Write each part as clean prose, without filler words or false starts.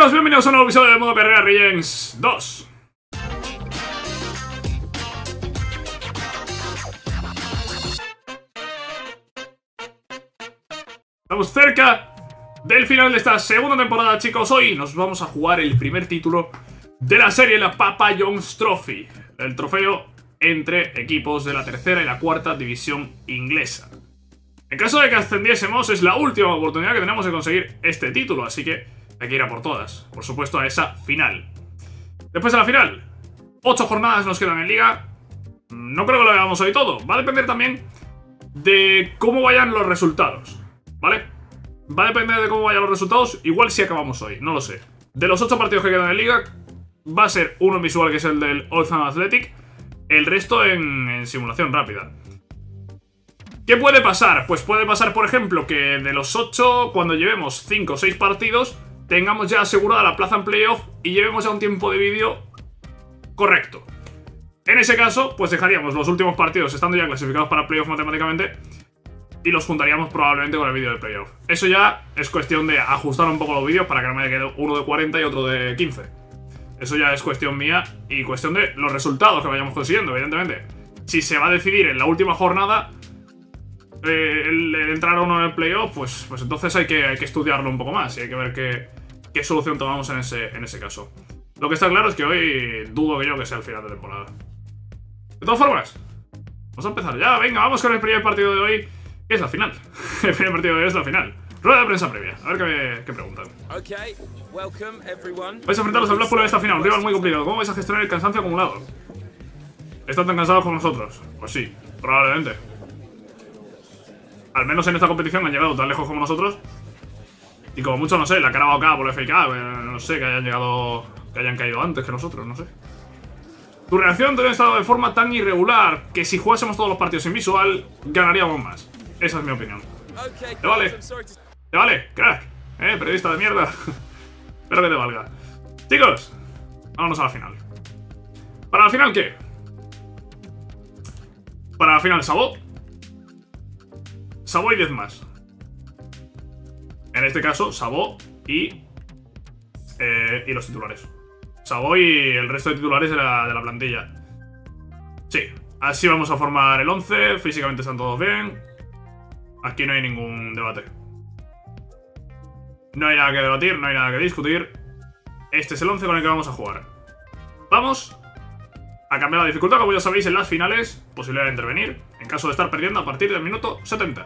chicos, bienvenidos a un nuevo episodio de Modo Carrera Regens 2. Estamos cerca del final de esta segunda temporada, chicos. Hoy nos vamos a jugar el primer título de la serie, la Papa John's Trophy, el trofeo entre equipos de la tercera y la cuarta división inglesa. En caso de que ascendiésemos, es la última oportunidad que tenemos de conseguir este título, así que hay que ir a por todas. Por supuesto, a esa final. Después de la final, 8 jornadas nos quedan en liga. No creo que lo hagamos hoy todo. Va a depender también de cómo vayan los resultados, ¿vale? Va a depender de cómo vayan los resultados. Igual si acabamos hoy, no lo sé. De los 8 partidos que quedan en liga, va a ser uno en visual, que es el del Oldham Athletic. El resto en simulación rápida. ¿Qué puede pasar? Pues puede pasar, por ejemplo, que de los 8, cuando llevemos 5 o 6 partidos, tengamos ya asegurada la plaza en playoff y llevemos ya un tiempo de vídeo correcto. En ese caso, pues dejaríamos los últimos partidos estando ya clasificados para playoff matemáticamente y los juntaríamos probablemente con el vídeo de playoff. Eso ya es cuestión de ajustar un poco los vídeos para que no me quede uno de 40 y otro de 15. Eso ya es cuestión mía y cuestión de los resultados que vayamos consiguiendo, evidentemente. Si se va a decidir en la última jornada el entrar o no en el playoff, pues entonces hay que estudiarlo un poco más y hay que ver qué solución tomamos en ese caso. Lo que está claro es que hoy dudo que sea el final de temporada. De todas formas, vamos a empezar ya. Venga, vamos con el primer partido de hoy, que es la final. El primer partido de hoy es la final. Rueda de prensa previa, a ver qué preguntan. Vais a enfrentaros al Blackpool en esta final, un rival muy complicado. ¿Cómo vais a gestionar el cansancio acumulado? ¿Están tan cansados como nosotros? Pues sí, probablemente. Al menos en esta competición han llegado tan lejos como nosotros. Y como mucho, no sé, la Carabao Cup o la FA Cup, no sé, que hayan caído antes que nosotros, no sé. Tu reacción te ha estado de forma tan irregular que si jugásemos todos los partidos en visual, ganaríamos más. Esa es mi opinión. ¿Te vale? ¿Te vale? Crack. Periodista de mierda. Espero que te valga. Chicos, vámonos a la final. ¿Para la final qué? Para la final Sabó y 10 más. En este caso, Sabó y los titulares. Sabó y el resto de titulares de la plantilla. Sí, así vamos a formar el 11. Físicamente están todos bien. Aquí no hay ningún debate. No hay nada que debatir, no hay nada que discutir. Este es el 11 con el que vamos a jugar. Vamos a cambiar la dificultad, como ya sabéis, en las finales. Posibilidad de intervenir en caso de estar perdiendo a partir del minuto 70.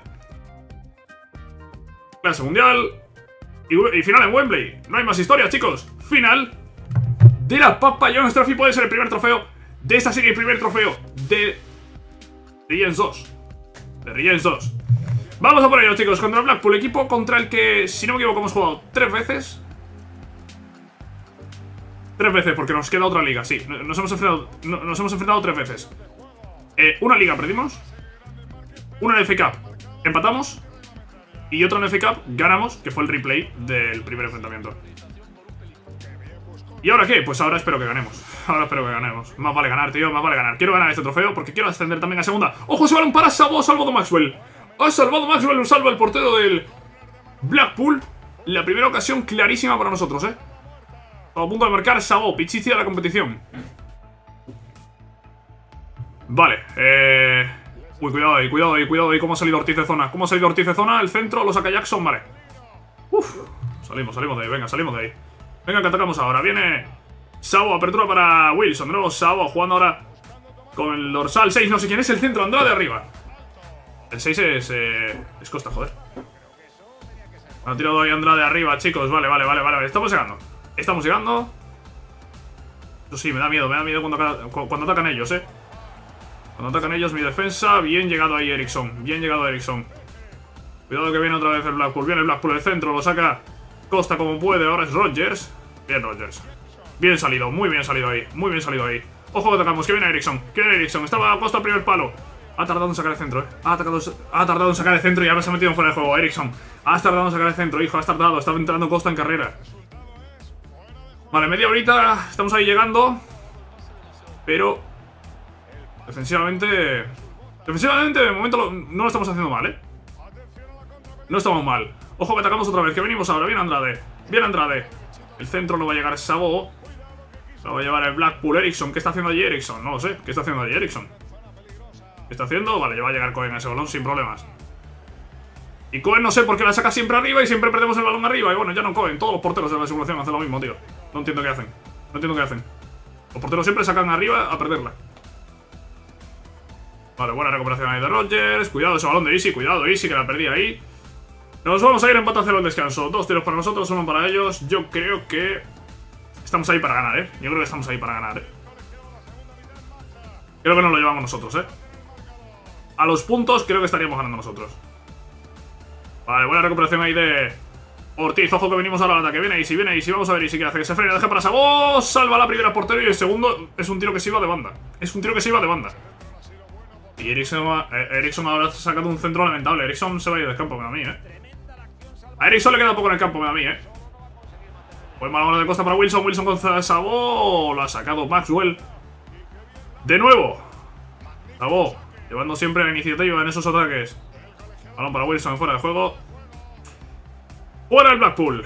Clase mundial y final en Wembley. No hay más historia, chicos. Final de la Papa John's Trophy. Puede ser el primer trofeo de esta serie, el primer trofeo de Regens 2. De Regens 2. Vamos a por ello, chicos, contra el Blackpool, equipo contra el que, si no me equivoco, hemos jugado 3 veces. 3 veces, porque nos queda otra liga, sí. Nos hemos enfrentado 3 veces. Una liga perdimos. Una en FA Cup empatamos. Y otra en FA Cup ganamos, que fue el replay del primer enfrentamiento. ¿Y ahora qué? Pues ahora espero que ganemos. Ahora espero que ganemos. Más vale ganar, tío, más vale ganar. Quiero ganar este trofeo porque quiero ascender también a segunda. ¡Ojo, ese balón para Sabó! Salvado Maxwell. Ha salvado Maxwell, un salvo el portero del Blackpool. La primera ocasión clarísima para nosotros, ¿eh? A punto de marcar Sabó, pichichi de la competición. Vale, uy, cuidado ahí, ¿Cómo ha salido Ortiz de zona? El centro lo saca Jackson, vale. Uf, salimos de ahí, venga, salimos de ahí. Venga, que atacamos ahora, viene Sabó, apertura para Wilson. De nuevo Sabó, jugando ahora con el dorsal 6, no sé quién es el centro, Andrade arriba. El 6 es Costa, joder. Ha tirado ahí Andrade arriba, chicos, vale. Estamos llegando. Eso sí, me da miedo cuando atacan ellos, Cuando atacan ellos, mi defensa. Bien llegado ahí Eriksson. Cuidado que viene otra vez el Blackpool. Viene el Blackpool, el centro, lo saca Costa como puede. Ahora es Rodgers. Bien Rodgers. Bien salido, muy bien salido ahí. Ojo que atacamos, que viene Eriksson. Estaba Costa al primer palo. Ha tardado en sacar el centro, Ha tardado en sacar el centro y ahora se ha metido fuera de juego. Eriksson. Has tardado en sacar el centro, hijo. Estaba entrando Costa en carrera. Vale, media horita. Estamos ahí llegando. Pero defensivamente de momento no lo estamos haciendo mal, No estamos mal. Ojo que atacamos otra vez, que venimos ahora. Viene Andrade. El centro lo va a llegar Sabó. Lo va a llevar el Blackpool. Eriksson, ¿qué está haciendo allí Eriksson? No lo sé, ¿qué está haciendo allí Eriksson? ¿Qué está haciendo? Vale, ya va a llegar Cohen a ese balón sin problemas. Y Cohen no sé por qué la saca siempre arriba y siempre perdemos el balón arriba. Y bueno, ya no Cohen, todos los porteros de la simulación hacen lo mismo, tío. No entiendo qué hacen. No entiendo qué hacen. Los porteros siempre sacan arriba a perderla. Vale, buena recuperación ahí de Rodgers. Cuidado ese balón de Easy, cuidado Easy, que la perdí ahí. Nos vamos a ir empate a 0 al descanso. 2 tiros para nosotros, 1 para ellos. Yo creo que estamos ahí para ganar, Yo creo que estamos ahí para ganar, Creo que nos lo llevamos nosotros, A los puntos creo que estaríamos ganando nosotros. Vale, buena recuperación ahí de Ortiz. Ojo que venimos ahora al ataque. Viene Easy. Vamos a ver Easy qué hace. Se frena, deja para Sabó. Salva la primera portero y el segundo es un tiro que se iba de banda. Y Eriksson ahora ha sacado un centro lamentable. Eriksson se va a ir del campo, me da a mí, A Eriksson le queda poco en el campo, me da a mí, Buen balón de Costa para Wilson. Wilson con Sabó. Lo ha sacado Maxwell. De nuevo. Sabó, llevando siempre la iniciativa en esos ataques. Balón para Wilson fuera de juego. Jugar al Blackpool.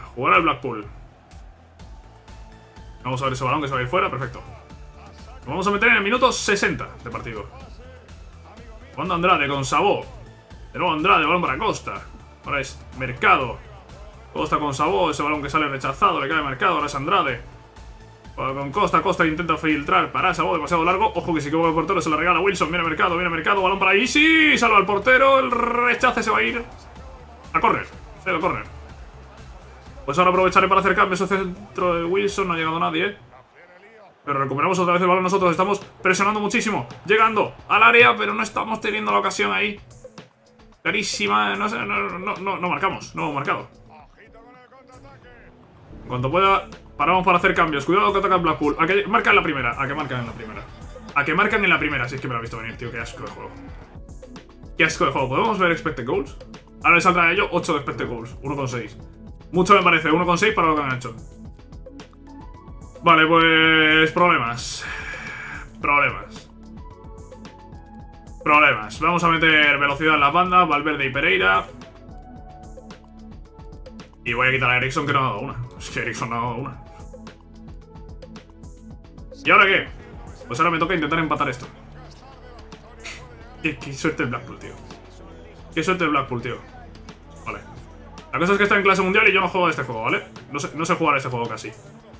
Vamos a ver ese balón que se va a ir fuera. Perfecto. Nos vamos a meter en el minuto 60 de partido. Jugando Andrade con Sabó. De nuevo Andrade, balón para Costa. Ahora es Mercado. Costa con Sabó, ese balón que sale rechazado. Le cae Mercado, ahora es Andrade. Con Costa, Costa intenta filtrar para Sabó, demasiado largo. Ojo que si que el portero se la regala Wilson. Viene Mercado, balón para Easy. Salva al portero, el rechace se va a ir a córner. Córner. Pues ahora aprovecharé para hacer cambios. Ese centro de Wilson, no ha llegado nadie, Pero recuperamos otra vez el balón nosotros. Estamos presionando muchísimo. Llegando al área, pero no estamos teniendo la ocasión ahí. Clarísima. No sé, no marcamos. No hemos marcado. En cuanto pueda, paramos para hacer cambios. Cuidado que ataca el Blackpool. A que marcan en la primera. A que marcan en la primera. Si es que me lo he visto venir, tío. Qué asco de juego. ¿Podemos ver expected goals? Ahora le saldrá a ello 8 de expected goals. 1,6. Mucho me parece. 1,6 para lo que han hecho. Vale, pues... Problemas. Vamos a meter velocidad en las bandas. Valverde y Pereira. Y voy a quitar a Eriksson, que no ha dado una. Es que Eriksson no ha dado una. ¿Y ahora qué? Pues ahora me toca intentar empatar esto. Qué suerte el Blackpool, tío. Vale. La cosa es que está en clase mundial y yo no juego a este juego, ¿vale? No sé jugar a este juego casi.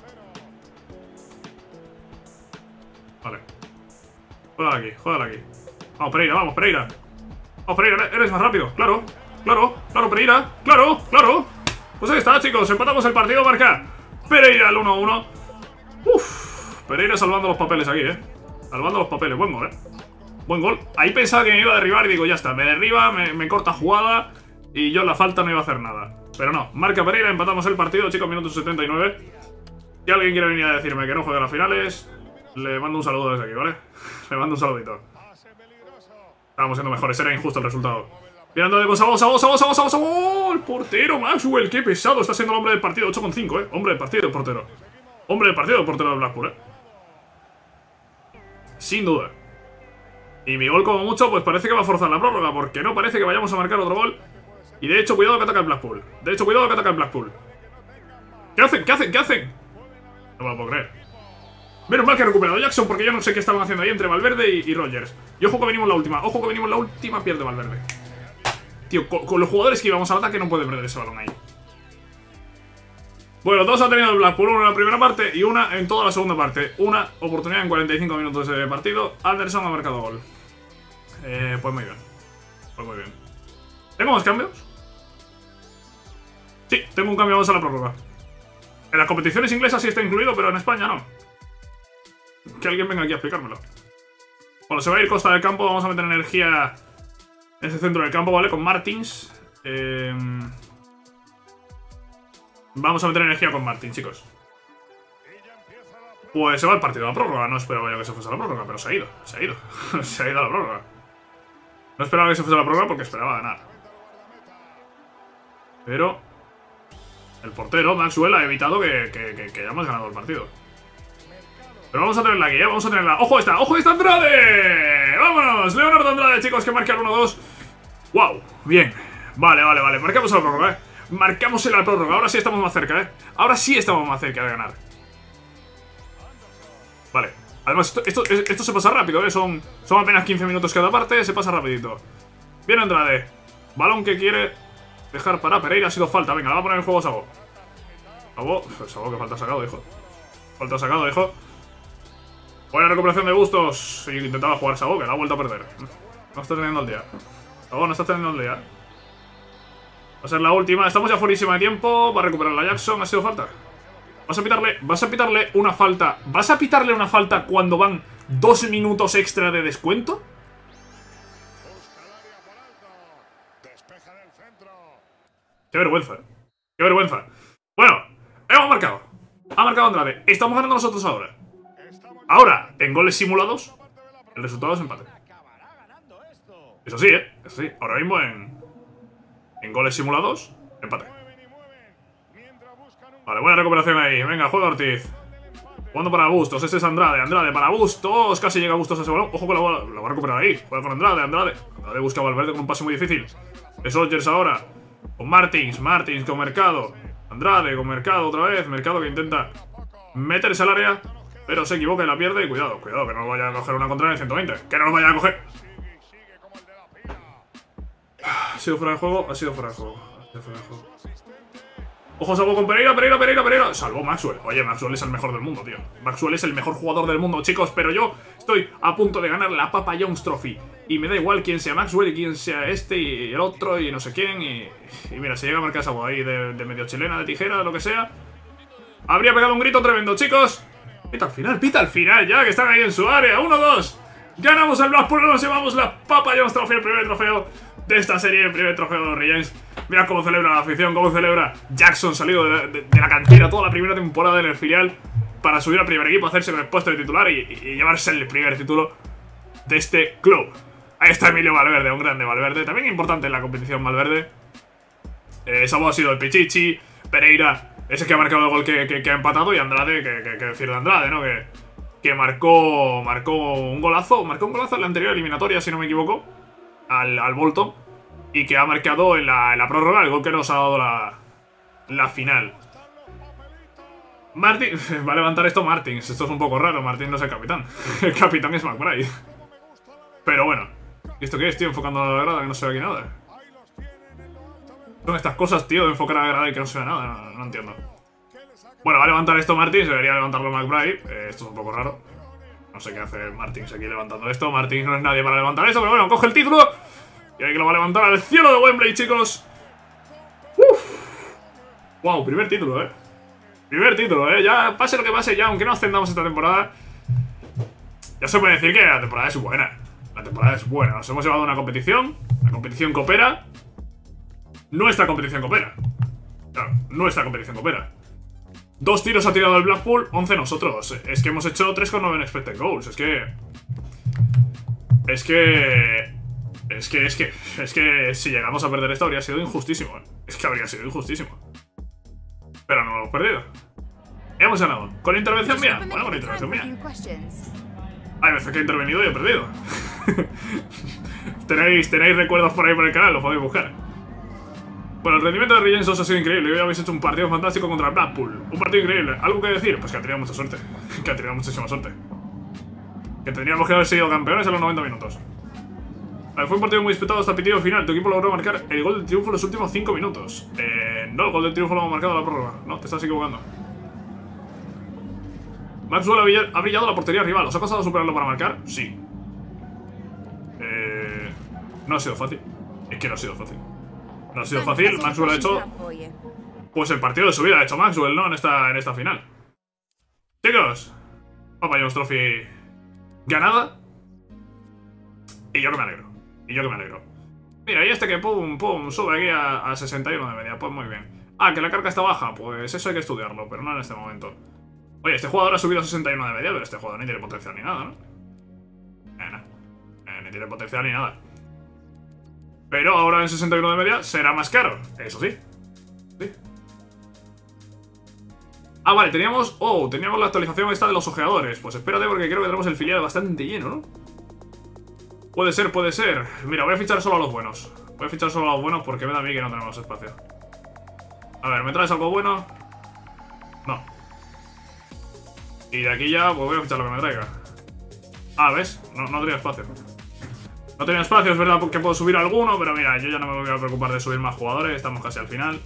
Vale. Juégala aquí. Vamos, Pereira, Vamos, Pereira, eres más rápido. Claro, Pereira. Claro. Pues ahí está, chicos. Empatamos el partido, marca Pereira el 1-1. Pereira salvando los papeles aquí, Salvando los papeles. Buen gol, Buen gol. Ahí pensaba que me iba a derribar y digo, ya está. Me derriba, me corta jugada y yo en la falta no iba a hacer nada. Pero no. Marca Pereira, empatamos el partido, chicos, minuto 79. Si alguien quiere venir a decirme que no juega a las finales, le mando un saludo desde aquí, ¿vale? Le mando un saludito. Estábamos siendo mejores, era injusto el resultado. Mirando de Sabó. El portero Maxwell, qué pesado. Está siendo el hombre del partido, 8,5, Hombre del partido, el portero. Hombre del partido, el portero de Blackpool, Sin duda. Y mi gol, como mucho, pues parece que va a forzar la prórroga, porque no parece que vayamos a marcar otro gol. Y de hecho, cuidado que ataca el Blackpool. ¿Qué hacen? No me lo puedo creer. Menos mal que ha recuperado Jackson, porque yo no sé qué estaban haciendo ahí entre Valverde y Rodgers. Y ojo que venimos la última. Pierde Valverde. Tío, con los jugadores que íbamos al ataque no puede perder ese balón ahí. Bueno, dos ha tenido el Blackpool, una en la primera parte y una en toda la segunda parte. Una oportunidad en 45 minutos de partido. Anderson ha marcado gol. Pues muy bien. ¿Tengo más cambios? Sí, tengo un cambio, vamos a la prórroga. En las competiciones inglesas sí está incluido, pero en España no. Que alguien venga aquí a explicármelo. Bueno, se va a ir Costa del campo, vamos a meter energía en ese centro del campo, ¿vale? Con Martins. Vamos a meter energía con Martins, chicos. Pues se va el partido a la prórroga. No esperaba yo que se fuese a la prórroga, pero se ha ido. Se ha ido a la prórroga. No esperaba que se fuese a la prórroga porque esperaba ganar. Pero el portero, Maxwell, ha evitado que hayamos ganado el partido. Pero vamos a tenerla aquí, vamos a tenerla. ¡Ojo esta Andrade! ¡Vámonos! Leonardo Andrade, chicos, que marca el 1-2. ¡Wow! Bien. Vale. Marcamos a la prórroga, Marcamos en la prórroga. Ahora sí estamos más cerca, ¿eh? Ahora sí estamos más cerca de ganar. Vale. Además, esto se pasa rápido, ¿eh? Son apenas 15 minutos cada parte. Se pasa rapidito. Viene Andrade. Balón que quiere dejar para Pereira. Ha sido falta. Venga, le va a poner en juego Sabo. Sabo, que falta sacado, hijo. Falta sacado, hijo. Buena recuperación de Bustos. Sí, intentaba jugar Sabo, que la ha vuelto a perder. No está teniendo el día. Sabo, no está teniendo el día. Va a ser la última. Estamos ya fuerísima de tiempo. Va a recuperar la Jackson. Ha sido falta. Vas a pitarle una falta. ¿Vas a pitarle una falta cuando van 2 minutos extra de descuento? Qué vergüenza. Qué vergüenza. Bueno, hemos marcado. Ha marcado Andrade. Estamos ganando nosotros ahora. Ahora, en goles simulados, el resultado es empate. Eso sí, ¿eh? Eso sí. Ahora mismo en goles simulados, empate. Vale, buena recuperación ahí. Venga, juega Ortiz. Jugando para Bustos. Este es Andrade. Andrade para Bustos. Casi llega Bustos a ese balón. Ojo que lo va a recuperar ahí. Juega con Andrade. Andrade busca a Valverde con un pase muy difícil. Es Rodgers ahora. Con Martins. Martins con Mercado. Andrade con Mercado otra vez. Mercado que intenta meterse al área, pero se equivoca y la pierde. Y cuidado, que no nos vaya a coger una contra en el 120. Que no nos vaya a coger. Ha sido fuera de juego. Ha sido fuera de juego. Ojo, salvo con Pereira. Salvó Maxwell. Oye, Maxwell es el mejor del mundo, tío. Maxwell es el mejor jugador del mundo, chicos. Pero yo estoy a punto de ganar la Papa John's Trophy. Y me da igual quién sea Maxwell y quién sea este y el otro y no sé quién. Y mira, si llega a marcar algo ahí de medio chilena, de tijera, lo que sea. Habría pegado un grito tremendo, chicos. Pita al final ya, que están ahí en su área. 1-2. Ganamos el Blackpool, nos llevamos la Papa John's Trophy, el primer trofeo de esta serie, el primer trofeo de los Regents. Mirad cómo celebra la afición, cómo celebra Jackson, salido de la cantera toda la primera temporada en el filial para subir al primer equipo, hacerse con el puesto de titular y llevarse el primer título de este club. Ahí está Emilio Valverde, un grande Valverde, también importante en la competición Valverde. Sabo ha sido el Pichichi, Pereira, ese que ha marcado el gol que ha empatado, y Andrade, que decir de Andrade, ¿no? Que marcó un golazo, en la anterior eliminatoria, si no me equivoco, al Bolton, y que ha marcado en la prórroga el gol que nos ha dado la final. Martin, va a levantar esto Martins. Esto es un poco raro, Martins no es el capitán. El capitán es McBride. Pero bueno. ¿Y esto qué es, tío? Enfocando a la grada, que no se ve aquí nada. Son estas cosas, tío, de enfocar a la grada y que no se ve nada. No entiendo. Bueno, va a levantar esto Martins, debería levantarlo McBride. Esto es un poco raro. No sé qué hace Martins aquí levantando esto. Martins no es nadie para levantar esto, pero bueno, coge el título. Y ahí que lo va a levantar al cielo de Wembley, chicos. Wow, primer título, Primer título, ya pase lo que pase, ya aunque no ascendamos esta temporada, ya se puede decir que la temporada es buena. La temporada es buena, nos hemos llevado una competición. La competición coopera. Nuestra competición coopera. Claro, nuestra competición coopera. 2 tiros ha tirado el Blackpool, 11 nosotros. Es que hemos hecho 3,9 en expected goals. Es que si llegamos a perder esto habría sido injustísimo. Es que habría sido injustísimo. Pero no lo hemos perdido. Hemos ganado. ¿Con intervención mía? Bueno, con intervención mía. Hay veces que he intervenido y he perdido. tenéis recuerdos por ahí por el canal, lo podéis buscar. Bueno, el rendimiento de Regents ha sido increíble. Hoy habéis hecho un partido fantástico contra el Blackpool. Un partido increíble. ¿Algo que decir? Pues que ha tenido mucha suerte. Que ha tenido muchísima suerte. Que tendríamos que haber sido campeones en los 90 minutos. Fue un partido muy disputado hasta el pitido final. Tu equipo logró marcar el gol del triunfo en los últimos 5 minutos. No, el gol del triunfo lo hemos marcado en la prórroga. No, te estás equivocando. Maxwell ha brillado la portería rival. ¿Os ha costado superarlo para marcar? Sí. No ha sido fácil. Es que no ha sido fácil. No ha sido fácil. Maxwell ha hecho... pues el partido de su vida ha hecho Maxwell, ¿no? En esta final. Chicos. Papa John's Trophy ganada. Y yo que me alegro. Mira, y este que pum, sube aquí a 61 de media. Pues muy bien. Ah, que la carga está baja. Pues eso hay que estudiarlo, pero no en este momento. Oye, este jugador ha subido a 61 de media, pero este jugador ni tiene potencial ni nada, ¿no? Ni tiene potencial ni nada. Pero ahora en 61 de media será más caro. Eso sí. Ah, vale, teníamos la actualización esta de los ojeadores. Pues espérate porque creo que tenemos el filial bastante lleno, ¿no? Puede ser. Mira, voy a fichar solo a los buenos. Porque me da a mí que no tenemos espacio. A ver, ¿me traes algo bueno? No. Y de aquí ya, pues voy a fichar lo que me traiga. Ah, ¿ves? No tenía espacio. No tenía espacio, es verdad que puedo subir alguno, pero mira, yo ya no me voy a preocupar de subir más jugadores, estamos casi al final.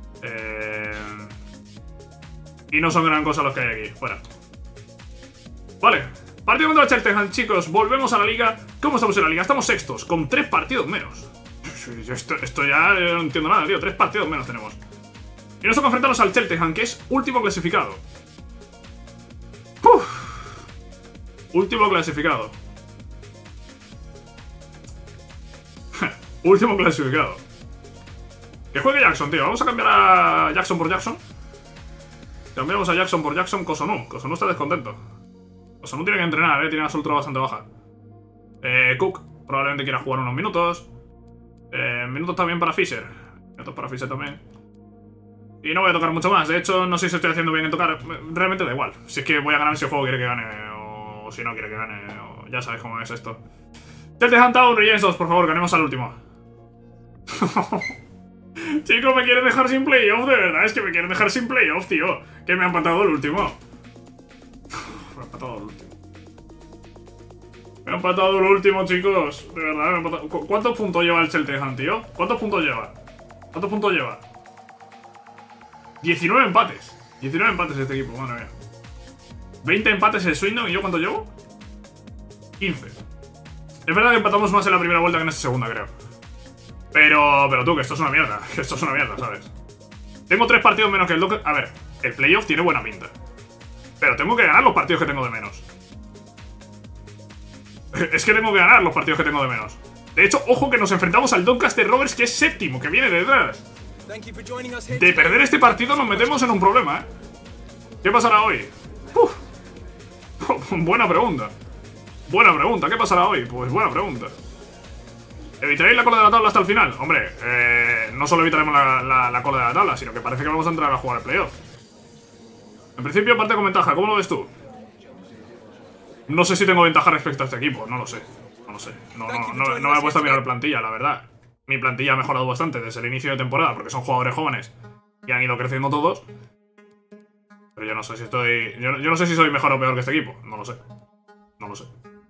Y no son gran cosa los que hay aquí, fuera. Vale, partido contra el Cheltenham, chicos, volvemos a la liga. ¿Cómo estamos en la liga? Estamos sextos, con 3 partidos menos. Esto ya no entiendo nada, tío, 3 partidos menos tenemos. Y nos toca enfrentarnos al Cheltenham, que es último clasificado. ¡Uf! Último clasificado. Último clasificado. Que juegue Jackson, tío. Vamos a cambiar a Jackson por Jackson. Cambiamos a Jackson por Jackson. Kosonu. Kosonu está descontento. Kosonu tiene que entrenar, tiene una soltura bastante baja. Cook probablemente quiera jugar unos minutos. Minutos también para Fisher. Minutos para Fisher también. Y no voy a tocar mucho más. De hecho, no sé si estoy haciendo bien en tocar. Realmente da igual. Si es que voy a ganar si el juego quiere que gane. O si no quiere que gane. O ya sabes cómo es esto. Cheltenham Town, Regents 2, por favor, ganemos al último. Chicos, me quieren dejar sin playoff, de verdad. Es que me quieren dejar sin playoff, tío. Que me han empatado el último. Me han empatado el último. Me han empatado el último, chicos. De verdad, me han empatado. ¿Cuántos puntos lleva el Cheltenham, tío? ¿Cuántos puntos lleva? ¿Cuántos puntos lleva? 19 empates. 19 empates este equipo, madre mía. 20 empates el Swindon. ¿Y yo cuánto llevo? 15. Es verdad que empatamos más en la primera vuelta que en esta segunda, creo. Pero tú, que esto es una mierda. Que esto es una mierda, ¿sabes? Tengo 3 partidos menos que el Docker. A ver, el playoff tiene buena pinta. Pero tengo que ganar los partidos que tengo de menos. Es que tengo que ganar los partidos que tengo de menos. De hecho, ojo que nos enfrentamos al Doncaster Rovers, que es séptimo, que viene detrás. De perder este partido nos metemos en un problema, ¿eh? ¿Qué pasará hoy? Buena pregunta. Buena pregunta, ¿qué pasará hoy? Pues buena pregunta. ¿Evitaréis la cola de la tabla hasta el final? Hombre, no solo evitaremos la cola de la tabla, sino que parece que vamos a entrar a jugar el playoff. En principio parte con ventaja, ¿cómo lo ves tú? No sé si tengo ventaja respecto a este equipo, no lo sé. No lo sé, no me he puesto a mirar la plantilla, la verdad. Mi plantilla ha mejorado bastante desde el inicio de temporada, porque son jugadores jóvenes y han ido creciendo todos. Pero yo no sé si estoy... Yo no sé si soy mejor o peor que este equipo, no lo sé. No lo sé.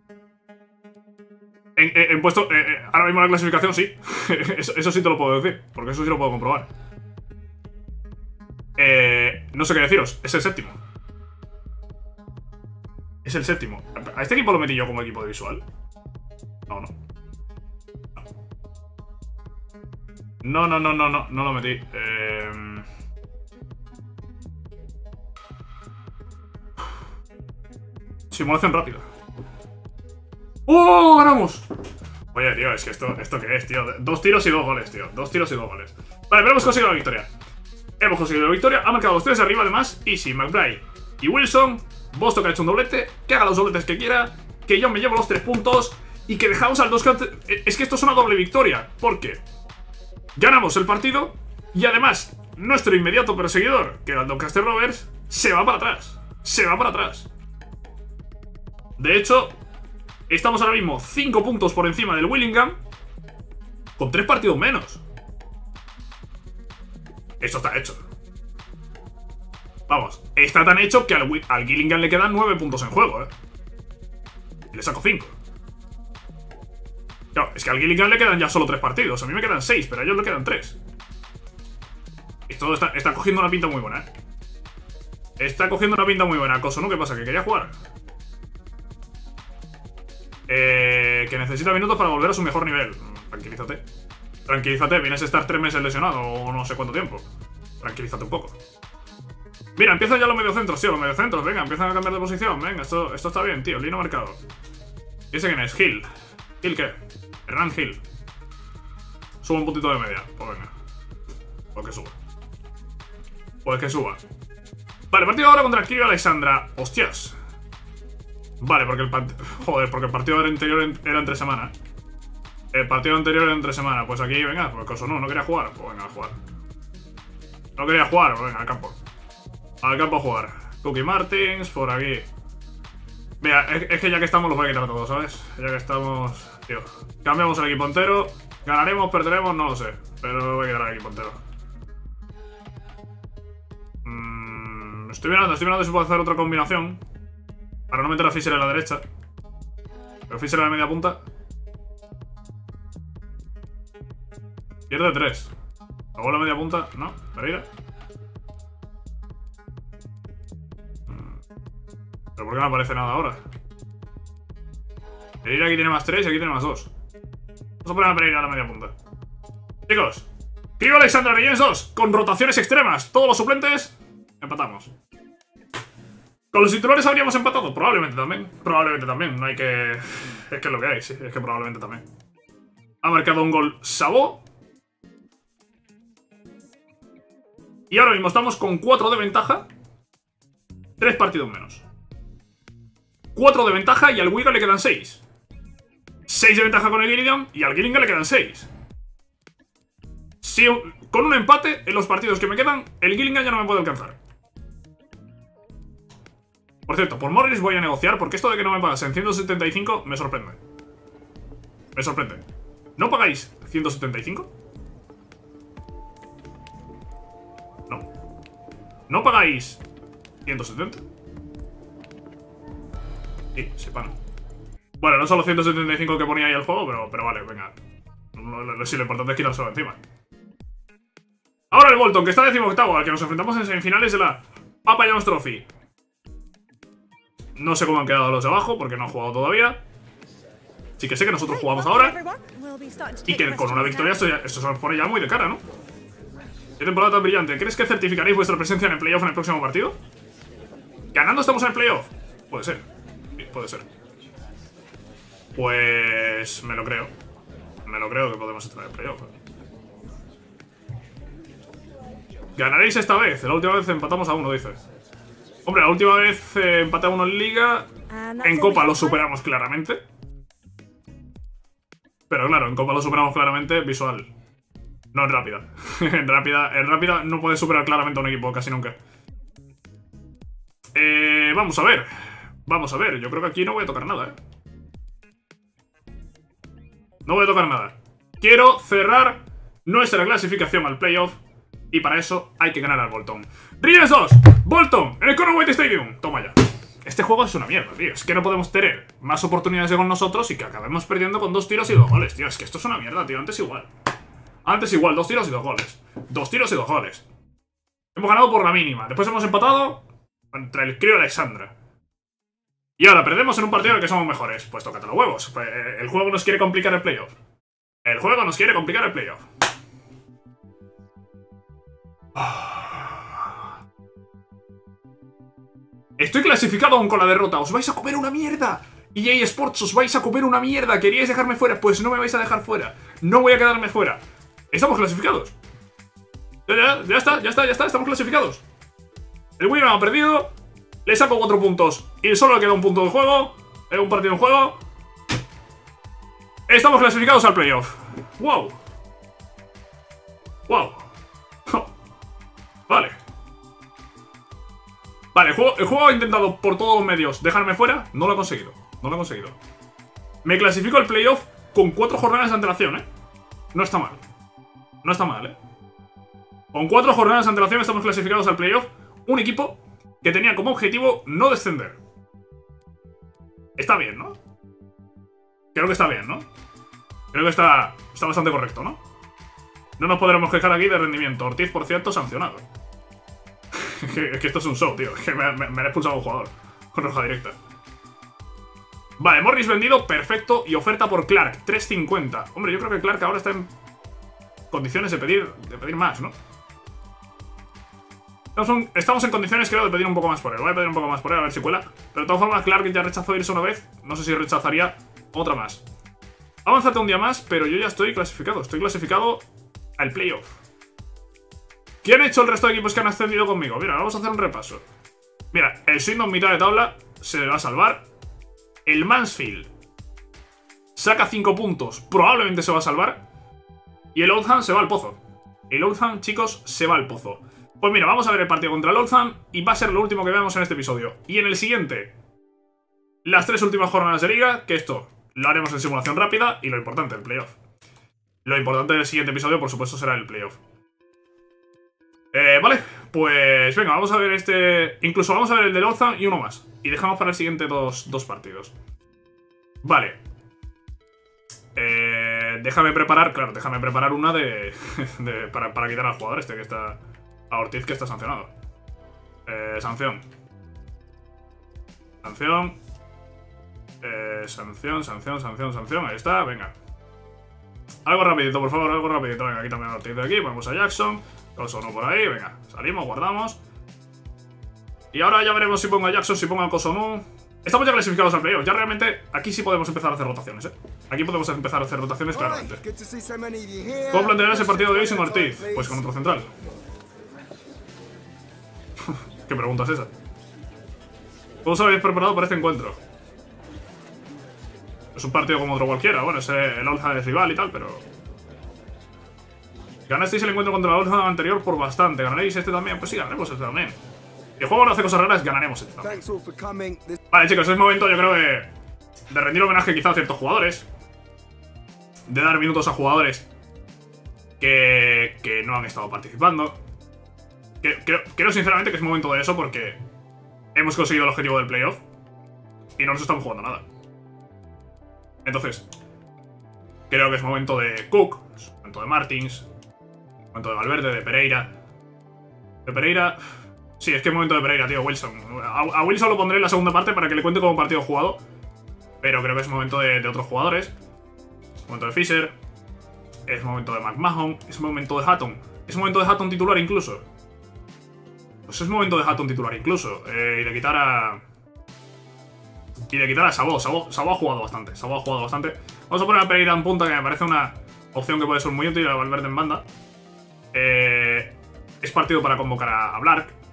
En puesto... ahora mismo la clasificación sí. Eso sí te lo puedo decir, porque eso sí lo puedo comprobar. No sé qué deciros, es el séptimo. Es el séptimo. ¿A este equipo lo metí yo como equipo de visual? No. No lo metí. Simulación rápida. ¡Oh! ¡Ganamos! Oye, tío, es que esto ¿qué es, tío? 2 tiros y 2 goles, tío. 2 tiros y 2 goles. Vale, pero hemos conseguido la victoria. Hemos conseguido la victoria. Ha marcado los 3 arriba, además. Easy, McBride y Wilson. Bostock ha hecho un doblete. Que haga los dobletes que quiera. Que yo me llevo los 3 puntos. Y que dejamos al 2. Es que esto es una doble victoria. ¿Por qué? Ganamos el partido. Y además, nuestro inmediato perseguidor, que era el Doncaster Rovers, se va para atrás. Se va para atrás. De hecho, estamos ahora mismo 5 puntos por encima del Willingham, con 3 partidos menos. Esto está hecho. Vamos, está tan hecho que al Gillingham le quedan 9 puntos en juego, Y le saco 5. Claro, es que al Gillingham le quedan ya solo 3 partidos. A mí me quedan 6, pero a ellos le quedan 3. Esto está cogiendo una pinta muy buena, Está cogiendo una pinta muy buena. Kosonu, ¿qué pasa? ¿Que quería jugar? Que necesita minutos para volver a su mejor nivel. Tranquilízate. Tranquilízate, vienes a estar 3 meses lesionado o no sé cuánto tiempo. Tranquilízate un poco. Mira, empiezan ya los mediocentros, tío. Los mediocentros, venga, empiezan a cambiar de posición. Venga, esto está bien, tío. Lino marcado. ¿Y ese quién es? Hill. ¿Hill qué? Hernán Hill. Subo un puntito de media. Pues venga. Pues que suba. Pues que suba. Vale, partido ahora contra Kirio Alexandra. Hostias. Vale, porque porque el partido anterior era entre semana. El partido anterior era entre semana. Pues aquí, venga, pues Kosonu no quería jugar. Pues venga, a jugar. No quería jugar, pues venga, al campo. Al campo a jugar. Cookie Martins, por aquí. Mira, es que ya que estamos los voy a quitar todos, ¿sabes? Ya que estamos... Tío, cambiamos el equipo entero. Ganaremos, perderemos, no lo sé. Pero voy a quitar el equipo entero. Estoy mirando si puedo hacer otra combinación. Para no meter a Fisher en la derecha. Pero Fisher en la media punta. Pierde 3. Luego la media punta. No, Pereira. ¿Pero por qué no aparece nada ahora? Pereira aquí tiene más 3 y aquí tiene más 2. Vamos a poner a Pereira a la media punta. Chicos, Crio Alexandra Reyes 2, con rotaciones extremas. Todos los suplentes, empatamos. ¿Con los titulares habríamos empatado? Probablemente también. Probablemente también, no hay que... Es que es lo que hay, sí, es que probablemente también. Ha marcado un gol Sabó. Y ahora mismo estamos con 4 de ventaja. 3 partidos menos. 4 de ventaja y al Wigan le quedan 6. 6 de ventaja con el Gillingham y al Gillingham le quedan 6. Si con un empate en los partidos que me quedan, el Gillingham ya no me puede alcanzar. Por cierto, por Morris voy a negociar porque esto de que no me pagas en 175 me sorprende. Me sorprende. ¿No pagáis 175? No. ¿No pagáis 170? Sí, sepan. Bueno, no son los 175 que ponía ahí el juego, pero vale, venga. Sí, lo importante es quitárselo encima. Ahora el Bolton, que está 18º, al que nos enfrentamos en semifinales de la Papa John's Trophy. No sé cómo han quedado los de abajo, porque no han jugado todavía. Sí que sé que nosotros jugamos ahora. Y que con una victoria esto se nos pone ya muy de cara, ¿no? Qué temporada tan brillante. ¿Crees que certificaréis vuestra presencia en el playoff en el próximo partido? ¿Ganando estamos en el playoff? Puede ser. Sí, puede ser. Pues... me lo creo. Me lo creo que podemos entrar en el playoff. ¿Ganaréis esta vez? La última vez empatamos a 1, dices. Hombre, la última vez empaté a 1 en Liga. En Copa lo superamos claramente. Pero claro, en Copa lo superamos claramente visual. No en Rápida. en Rápida no puedes superar claramente a un equipo casi nunca. Vamos a ver. Vamos a ver. Yo creo que aquí no voy a tocar nada, No voy a tocar nada. Quiero cerrar nuestra clasificación al playoff. Y para eso hay que ganar al Bolton. Ríos 2, Bolton, en el Commonwealth Stadium. Toma ya. Este juego es una mierda, tío. Es que no podemos tener más oportunidades de gol nosotros y que acabemos perdiendo con 2 tiros y 2 goles, tío. Es que esto es una mierda, tío. Antes igual. Antes igual, 2 tiros y 2 goles. 2 tiros y 2 goles. Hemos ganado por la mínima. Después hemos empatado contra el Crio Alexandra. Y ahora perdemos en un partido en el que somos mejores. Pues tócate los huevos. El juego nos quiere complicar el playoff. El juego nos quiere complicar el playoff. Estoy clasificado aún con la derrota. Os vais a comer una mierda. EA Sports, os vais a comer una mierda. ¿Queríais dejarme fuera? Pues no me vais a dejar fuera. No voy a quedarme fuera. Estamos clasificados. Ya está. Estamos clasificados. El Wigan ha perdido. Le saco 4 puntos. Y solo le queda un punto de juego. Un partido en juego. Estamos clasificados al playoff. Wow. Wow. Vale. Vale, el juego ha intentado por todos los medios dejarme fuera. No lo ha conseguido. No lo ha conseguido. Me clasifico al playoff con 4 jornadas de antelación, No está mal. No está mal, Con 4 jornadas de antelación estamos clasificados al playoff. Un equipo que tenía como objetivo no descender. Está bien, ¿no? Creo que está bien, ¿no? Creo que está bastante correcto, ¿no? No nos podremos quejar aquí de rendimiento. Ortiz, por cierto, sancionado. Es que esto es un show, tío. Es que me ha expulsado un jugador con roja directa. Vale, Morris vendido, perfecto. Y oferta por Clark, 3.50. Hombre, yo creo que Clark ahora está en condiciones de pedir más, ¿no? Estamos en condiciones, creo, de pedir un poco más por él. Voy a pedir un poco más por él, a ver si cuela. Pero de todas formas, Clark ya rechazó irse una vez. No sé si rechazaría otra más. Avanzate un día más, pero yo ya estoy clasificado. Estoy clasificado al playoff. ¿Quién ha hecho el resto de equipos que han ascendido conmigo? Mira, vamos a hacer un repaso. Mira, el Swindon mitad de tabla se va a salvar. El Mansfield saca 5 puntos, probablemente se va a salvar. Y el Oldham se va al pozo. El Oldham, chicos, se va al pozo. Pues mira, vamos a ver el partido contra el Oldham y va a ser lo último que veamos en este episodio. Y en el siguiente, las 3 últimas jornadas de liga, que esto lo haremos en simulación rápida. Y lo importante, el playoff. Lo importante del siguiente episodio, por supuesto, será el playoff. Vale, Pues venga, vamos a ver este... Incluso vamos a ver el de Lothar y uno más. Y dejamos para el siguiente dos partidos. Vale. Déjame preparar, claro, déjame preparar una para quitar al jugador este que está... A Ortiz, que está sancionado. Sanción. Sanción. Sanción. Ahí está, venga. Algo rapidito, por favor, algo rapidito. Venga, quítame a Ortiz de aquí, ponemos a Jackson. Kosono por ahí, venga. Salimos, guardamos. Y ahora ya veremos si pongo a Jackson, si pongo a Kosono. Estamos ya clasificados al playoff. Ya realmente aquí sí podemos empezar a hacer rotaciones, Aquí podemos empezar a hacer rotaciones claramente. ¿Cómo plantearás el partido de hoy sin Ortiz? Pues con otro central. ¿Qué pregunta es esa? ¿Cómo os habéis preparado para este encuentro? Es un partido como otro cualquiera. Bueno, el Oldham es rival y tal, pero... ¿Ganasteis el encuentro contra el Oldham anterior por bastante? ¿Ganaréis este también? Pues sí, ganaremos este también. Si el juego no hace cosas raras, ganaremos este también. Vale, chicos, es momento, yo creo de rendir homenaje quizá a ciertos jugadores. De dar minutos a jugadores que no han estado participando. Creo sinceramente que es momento de eso porque hemos conseguido el objetivo del playoff y no nos estamos jugando nada. Entonces, creo que es momento de Cook, es momento de Martins, momento de Valverde, de Pereira. De Pereira... Sí, es que es momento de Pereira, tío, Wilson. A Wilson lo pondré en la segunda parte para que le cuente como partido jugado. Pero creo que es momento de otros jugadores. Es momento de Fisher. Es momento de McMahon. Es momento de Hatton. Es momento de Hatton titular incluso. Pues es momento de Hatton titular incluso. Y de quitar a... Sabó. Sabó ha jugado bastante. Vamos a poner a Pereira en punta, que me parece una opción que puede ser muy útil. A Valverde en banda. Es partido para convocar a Blark.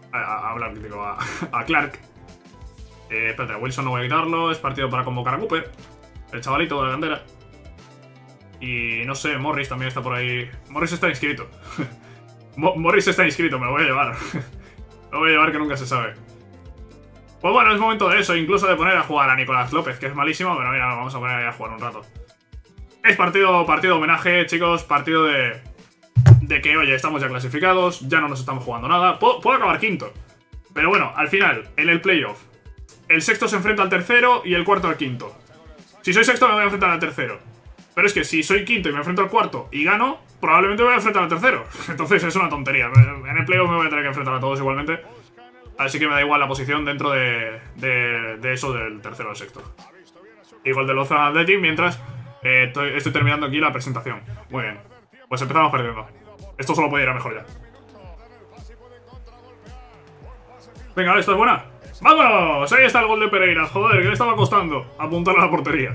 A Clark. Espérate, a Wilson no voy a quitarlo. Es partido para convocar a Cooper, el chavalito de la cantera. Y no sé, Morris también está por ahí. Morris está inscrito. Morris está inscrito, me lo voy a llevar. Lo voy a llevar, que nunca se sabe. Pues bueno, es momento de eso. Incluso de poner a jugar a Nicolás López, que es malísimo. Pero mira, vamos a poner ahí a jugar un rato. Es partido de homenaje, chicos. Partido de que, oye, estamos ya clasificados, ya no nos estamos jugando nada. Puedo acabar quinto. Pero bueno, al final, en el playoff, el sexto se enfrenta al tercero y el cuarto al quinto. Si soy sexto me voy a enfrentar al tercero. Pero es que si soy quinto y me enfrento al cuarto y gano, probablemente me voy a enfrentar al tercero. Entonces es una tontería. En el playoff me voy a tener que enfrentar a todos igualmente. Así que me da igual la posición dentro de eso del tercero al sexto. Igual de Lothar Athletic mientras estoy terminando aquí la presentación. Muy bien. Pues empezamos perdiendo. Esto solo puede ir a mejor ya. Venga, esto es buena. ¡Vámonos! Ahí está el gol de Pereira. Joder, que le estaba costando apuntar a la portería.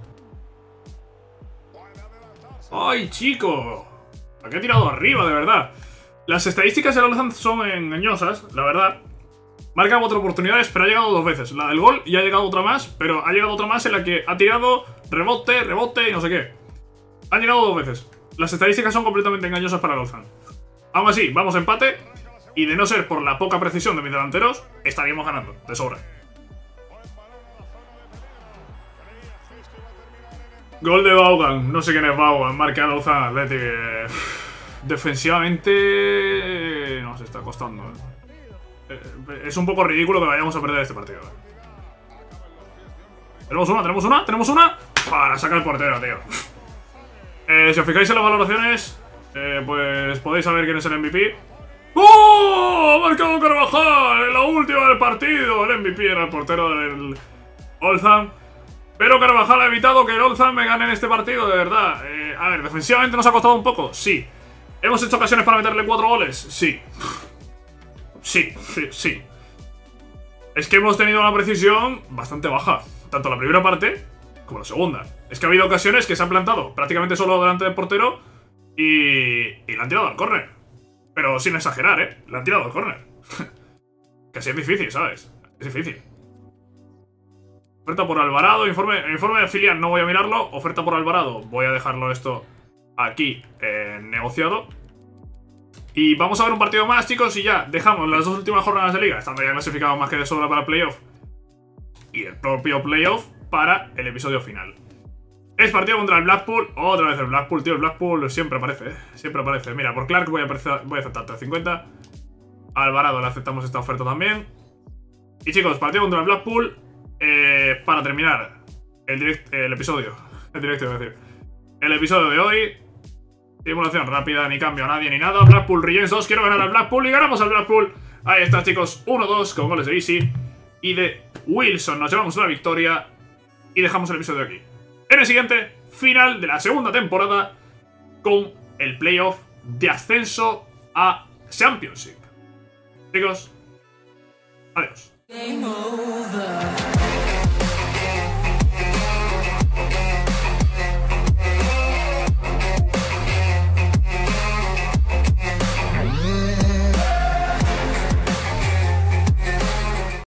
¡Ay, chico! ¿A qué ha tirado arriba, de verdad? Las estadísticas de Lothar son engañosas, la verdad. Marca 4 oportunidades, pero ha llegado 2 veces. La del gol y ha llegado otra más, pero ha llegado otra más en la que ha tirado rebote y no sé qué. Han llegado 2 veces. Las estadísticas son completamente engañosas para Lothar. Aún así, vamos a empate. Y de no ser por la poca precisión de mis delanteros, estaríamos ganando, de sobra. Gol de Vaughan. No sé quién es Vaughan. Marca Lothar Athletic. Defensivamente... nos está costando. Es un poco ridículo que vayamos a perder este partido. Tenemos una. Para sacar el portero, tío. Si os fijáis en las valoraciones, pues podéis saber quién es el MVP. ¡Oh! ¡Ha marcado Carvajal! En la última del partido. El MVP era el portero del Oldham. Pero Carvajal ha evitado que el Oldham me gane en este partido, de verdad. A ver, defensivamente nos ha costado un poco, sí. ¿Hemos hecho ocasiones para meterle 4 goles? Sí. Sí. Es que hemos tenido una precisión bastante baja. Tanto la primera parte como la segunda. Es que ha habido ocasiones que se han plantado prácticamente solo delante del portero y le han tirado al córner. Pero sin exagerar, le han tirado al córner. Que así es difícil, ¿sabes? Es difícil. Oferta por Alvarado, informe de filial, no voy a mirarlo. Oferta por Alvarado, voy a dejarlo esto aquí negociado. Y vamos a ver un partido más, chicos, y ya dejamos las 2 últimas jornadas de liga, estando ya clasificados más que de sobra para el playoff. Y el propio playoff para el episodio final. Es partido contra el Blackpool. Otra vez el Blackpool, tío. El Blackpool siempre aparece, Siempre aparece. Mira, por Clark voy a aceptar 350. Alvarado le aceptamos esta oferta también. Y chicos, partido contra el Blackpool. Para terminar el episodio. El directo, iba a decir. El episodio de hoy. Simulación rápida, ni cambio a nadie ni nada. Blackpool Regents 2, quiero ganar al Blackpool y ganamos al Blackpool. Ahí está, chicos, 1-2 con goles de Easy y de Wilson. Nos llevamos una victoria y dejamos el episodio aquí. En el siguiente, final de la segunda temporada con el playoff de ascenso a Championship. Chicos, adiós.